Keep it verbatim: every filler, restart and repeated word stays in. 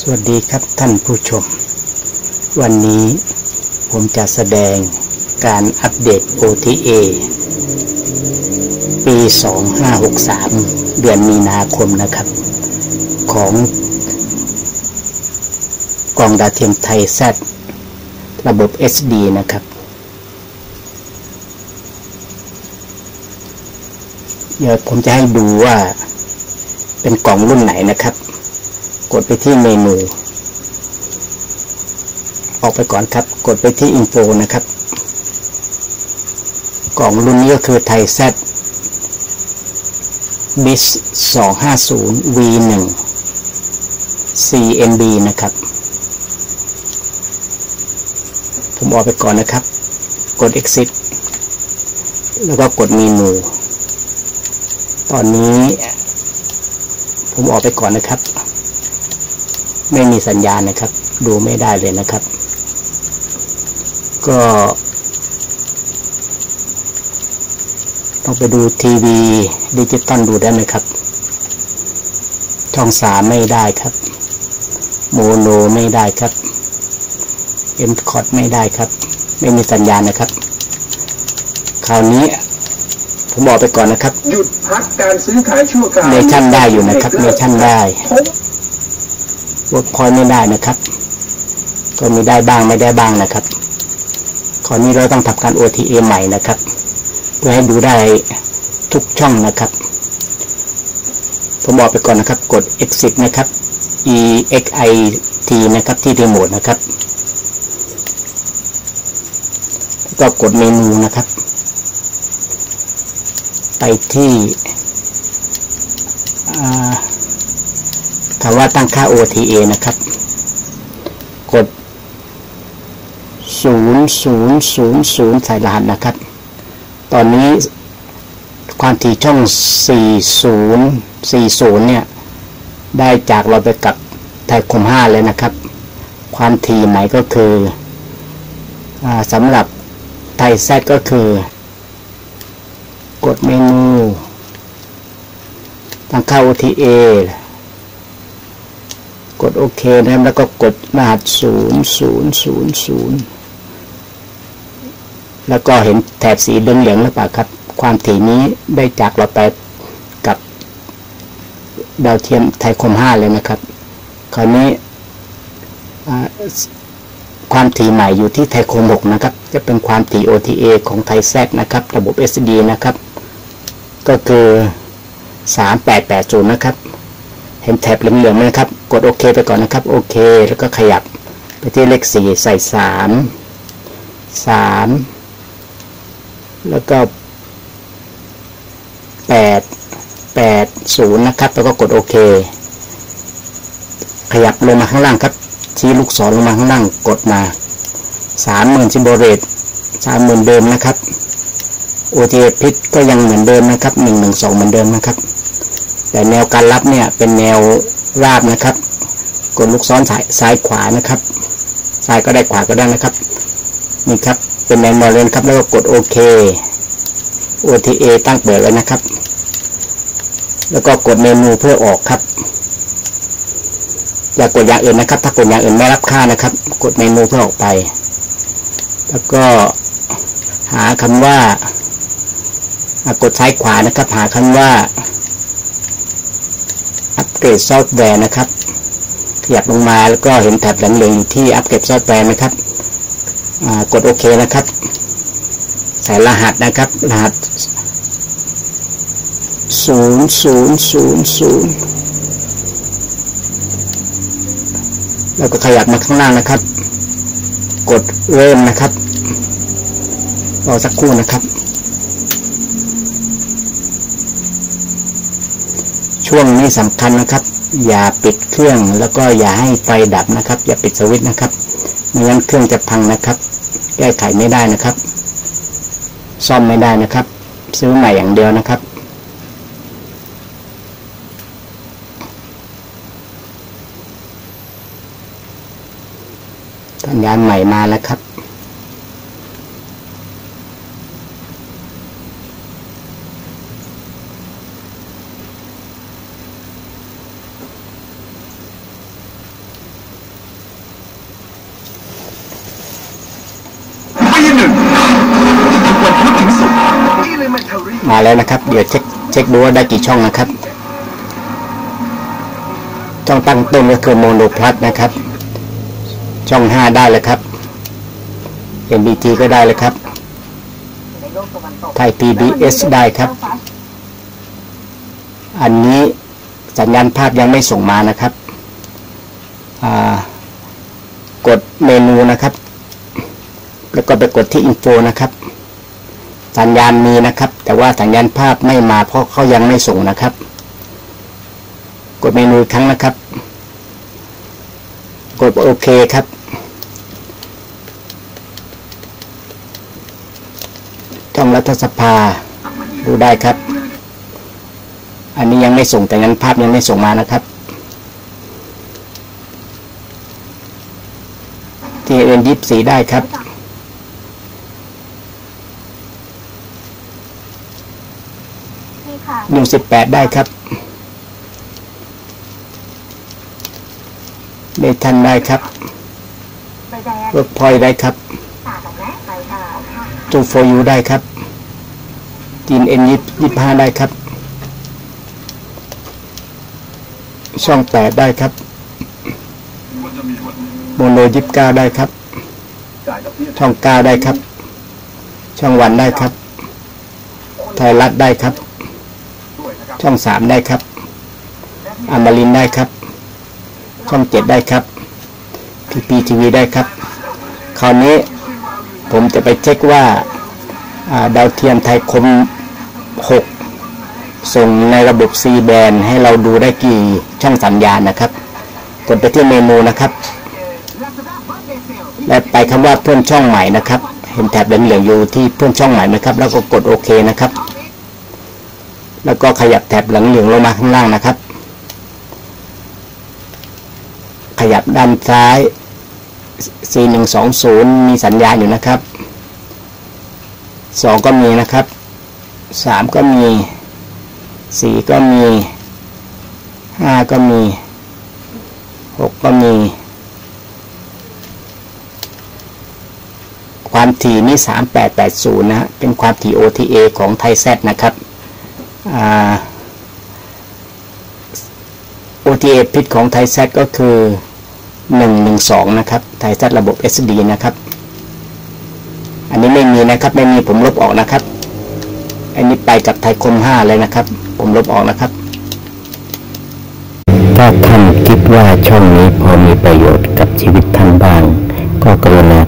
สวัสดีครับท่านผู้ชมวันนี้ผมจะแสดงการอัปเดต โอ ที เอ ปีสองพันห้าร้อยหกสิบสามเดือนมีนาคมนะครับของกล่องดาวเทียมไทย แซด ระบบ เอส ดี นะครับเดี๋ยวผมจะให้ดูว่าเป็นกล่องรุ่นไหนนะครับกดไปที่เมนูออกไปก่อนครับกดไปที่อินโฟนะครับกล่องรุ่นนี้ก็คือไทย แซด บี สองห้าศูนย์ วี หนึ่ง ซี เอ็น บี นะครับผมออกไปก่อนนะครับกด Exit แล้วก็กดเมนูตอนนี้ผมออกไปก่อนนะครับไม่มีสัญญาณนะครับดูไม่ได้เลยนะครับก็ต้องไปดูทีวีดิจิตอลดูได้ไหมครับช่องสามไม่ได้ครับโมโนไม่ได้ครับเอ็มคอร์ดไม่ได้ครับไม่มีสัญญาณนะครับคราวนี้ผมบอกไปก่อนนะครับหยุดพักการซื้อขายชั่วคราวเนชั่นได้อยู่นะครับเนชั่นได้เวิร์กพอยต์ไม่ได้นะครับก็มีได้บ้างไม่ได้บ้างนะครับคราวนี้เราต้องทำการ โอ ที เอ ใหม่นะครับเพื่อให้ดูได้ทุกช่องนะครับผมบอกไปก่อนนะครับกด Exit นะครับ E X I T นะครับที่รีโมทนะครับก็กดเมนูนะครับไปที่คำว่าตั้งค่า โอ ที เอ นะครับกดศูนย์ ศูนย์ ศูนย์ ศูนย์ใส่รหัสนะครับตอนนี้ความถี่ช่องสี่สิบ สี่สิบเนี่ยได้จากเราไปกับไทยคมห้าเลยนะครับความถี่ใหม่ก็คืออ่าสำหรับไทย แซด ก็คือกดเมนูตั้งค่า โอ ที เอ กดโอเคนะครับแล้วก็กดรหัสศูนย์ ศูนย์ ศูนย์ ศูนย์แล้วก็เห็นแถบสีเหลืองๆหรือเปล่าครับความถี่นี้ได้จากเราไปกับดาวเทียมไทยคมห้าเลยนะครับคราวนี้ความถี่ใหม่อยู่ที่ไทยคมหกนะครับจะเป็นความถี่ โอ ที เอ ของไทย แซด นะครับระบบ เอส ดี นะครับก็คือสามแปดแปดศูนย์นะครับเห็นแถบเหลืองๆไหมครับกดโอเคไปก่อนนะครับโอเคแล้วก็ขยับไปที่เลขสี่ใส่สาม สามแล้วก็แปด แปด ศูนย์นะครับแล้วก็กดโอเคขยับลงมาข้างล่างครับชี้ลูกศรลงมาข้างล่างกดมา สามหมื่น ซิมโบลเรท สามหมื่น เดิมนะครับ โอ ที เอ พิทก็ยังเหมือนเดิมนะครับหนึ่งหนึ่งสองเหมือนเดิมนะครับแต่แนวการรับเนี่ยเป็นแนวราบนะครับกดลูกศรซ้ายซ้ายขวานะครับซ้ายก็ได้ขวาก็ได้นะครับนี่ครับเป็นแนวมอลเลนครับแล้วก็กดโอเค โอ ที เอ ตั้งเปิดไว้นะครับแล้วก็กดเมนูเพื่อออกครับอย่ากดอย่างอื่นนะครับถ้ากดอย่างอื่นไม่รับค่านะครับกดเมนูเพื่อออกไปแล้วก็หาคำว่ากดซ้ายขวานะครับหาคำว่าอัปเกรดซอฟต์แวร์นะครับขยับลงมาแล้วก็เห็นแถบเหลืองๆอยู่ที่อัปเกรดซอฟต์แวร์นะครับกดโอเคนะครับใส่รหัสนะครับรหัสศูนย์ ศูนย์ ศูนย์ ศูนย์แล้วก็ขยับมาข้างล่างนะครับกดเริ่มนะครับรอสักครู่นะครับช่วงนี้สำคัญนะครับอย่าปิดเครื่องแล้วก็อย่าให้ไฟดับนะครับอย่าปิดสวิตช์นะครับไม่งั้นเครื่องจะพังนะครับแก้ไขไม่ได้นะครับซ่อมไม่ได้นะครับซื้อใหม่อย่างเดียวนะครับสัญญาณใหม่มาแล้วครับมาแล้วนะครับเดี๋ยวเช็คเช็คดูว่าได้กี่ช่องนะครับช่องตั้งต้นก็คือโมโนพลัสนะครับช่องห้าได้เลยครับ เอ็น บี ที ก็ได้เลยครับไทย พี บี เอส ได้ครับอันนี้สัญญาณภาพยังไม่ส่งมานะครับกดเมนูนะครับแล้วก็ไปกดที่ Info นะครับสัญญาณมีนะครับแต่ว่าสัญญาณภาพไม่มาเพราะเขายังไม่ส่งนะครับกดเมนูอีกครั้งนะครับกดโอเคครับช่องรัฐสภาดูได้ครับอันนี้ยังไม่ส่งแต่สัญญาณภาพยังไม่ส่งมานะครับที่เอ็นยี่สิบสี่ได้ครับหนึ่งสิบแปดได้ครับเมทันได้ครับเวิร์กพอยต์ได้ครับทูโฟยูได้ครับจีนเอ็นยี่สิบห้าได้ครับช่องแปดได้ครับโมโนยี่สิบเก้าได้ครับช่องเก้าได้ครับช่องวันได้ครับไทยรัฐได้ครับช่องสามได้ครับอมรินทร์ได้ครับช่องเจ็ดได้ครับพีพีทีวีได้ครับคราวนี้ผมจะไปเช็คว่าดาวเทียมไทยคมหกส่งในระบบ C band ให้เราดูได้กี่ช่องสัญญาณนะครับกดไปที่เมนูนะครับและไปคำว่าเพิ่มช่องใหม่นะครับเห็นแถบเหลืองๆอยู่ที่เพิ่มช่องใหม่นะครับแล้วก็กดโอเคนะครับแล้วก็ขยับแถบเหลืองๆลงมาข้างล่างนะครับขยับด้านซ้าย สี่หนึ่งสองศูนย์ มีสัญญาณอยู่นะครับสองก็มีนะครับสามก็มีสี่ก็มีห้าก็มีหกก็มีความถี่นี่สามแปดแปดศูนย์นะฮะเป็นความถี่ โอ ที เอ ของไทยแซดนะครับอ่า โอ ที เอ พิทของไทยแซดก็คือหนึ่งหนึ่งสองนะครับไทยแซดระบบ เอส ดี นะครับอันนี้ไม่มีนะครับไม่มีผมลบออกนะครับอันนี้ไปกับไทยคมห้าเลยนะครับผมลบออกนะครับถ้าท่านคิดว่าช่องนี้พอมีประโยชน์กับชีวิตท่านบ้างก็กรุณา